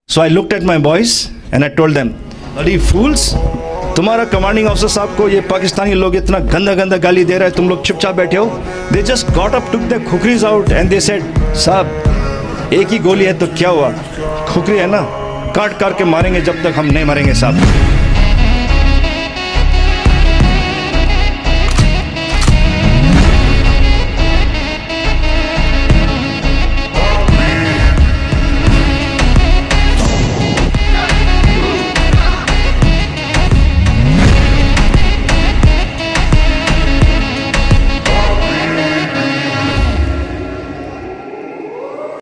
So I looked at my boys and I told them, bloody fools, तुम्हारा commanding officer साहब को ये पाकिस्तानी लोग इतना गंदा गंदा गाली दे रहे हैं, तुम लोग चुपचाप बैठे हो. They just got up, took their खुखरीज out and they said, साहब एक ही गोली है तो क्या हुआ, खुखरी है ना, काट काट के मारेंगे जब तक हम नहीं मरेंगे साहब.